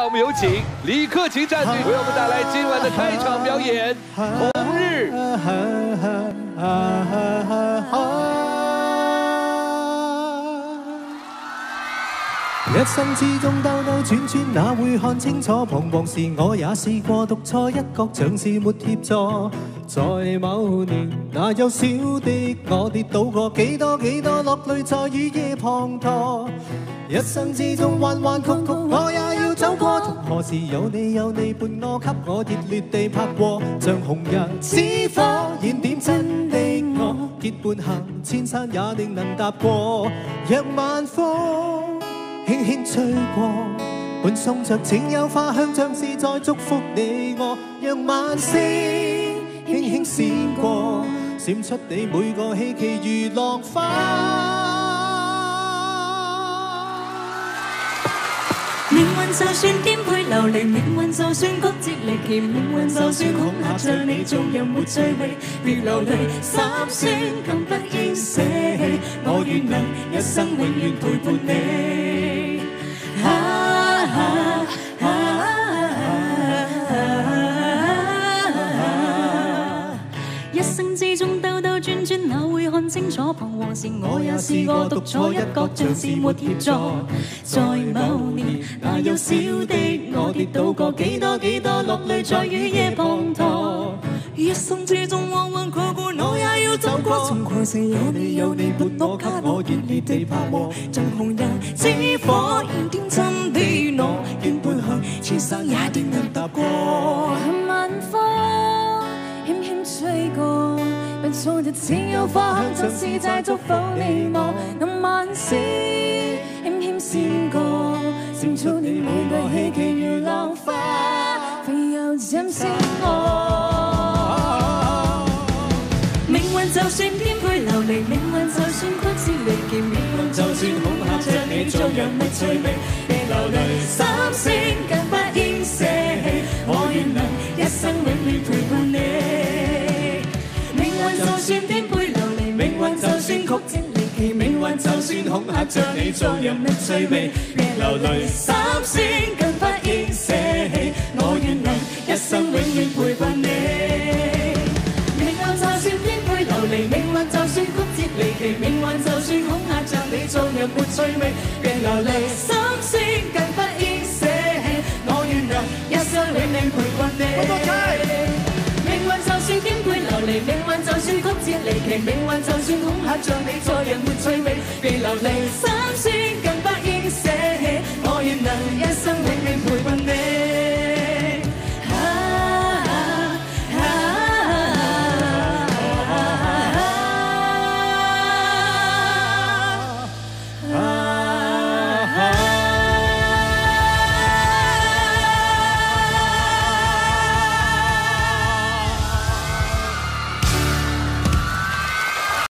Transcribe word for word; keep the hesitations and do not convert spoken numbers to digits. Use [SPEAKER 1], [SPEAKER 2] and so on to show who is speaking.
[SPEAKER 1] 来，我们有请李克勤战队为我们带来今晚的开场表演《红日》。
[SPEAKER 2] 一生之中兜兜轉轉，哪會看清楚？彷徨時我也試過獨錯一角，像是沒協助。在某年，那幼小的我跌倒過幾多幾多，落淚在雨夜滂沱。一生之中彎彎曲曲，我也要走過。從何時有你有你伴我，給我熱烈地拍過，像紅日之火燃點真的我，結伴行千山也定能踏過。若晚風輕輕吹過，伴送着清幽花香，像是在祝福你我。讓晚星輕輕閃過，閃出你每個希冀如浪花。
[SPEAKER 3] 命運就算顛沛流離，命運就算曲折離奇，命運就算恐嚇着你做人沒趣味，別流淚心酸更不應捨棄，我願能一生永遠陪伴你。一生之中兜兜轉轉，哪會看清楚？彷徨時我也試過獨坐一角，像是沒協助。在某年，那幼小的我跌倒過幾多幾多，落淚在雨夜滂沱。一生之中彎彎曲曲，我也要走過。從何時有你有你伴我，給我熱烈地拍和，像紅日之火燃點真的我，結伴行千山也定能踏過。
[SPEAKER 4] 晚風輕輕吹過，伴送着清幽花香，像是在祝福你我。那晚星輕輕閃過，閃出你每個希冀如浪花，非要沾醒我。
[SPEAKER 3] 命運就算顛沛流離，命運就算曲折離奇，命運就算恐嚇着你做人沒趣味，別流淚心酸更不應捨棄，我願能一生永遠陪伴你。命運就算顛沛流離，命運就算曲折離奇，命運就算恐嚇着你做人沒趣味，別流淚心酸更不應捨棄，我願能一生永遠陪伴你。命運就算曲折離奇，命運就算恐嚇着你做人沒趣味，別流淚心酸更不應捨棄，我願能一生永遠陪伴你。命運就算顛沛流離，命運就算曲折離奇，命運就算恐嚇着你做人沒趣味，別流淚心酸更不應捨棄，我願能一生永遠陪伴你。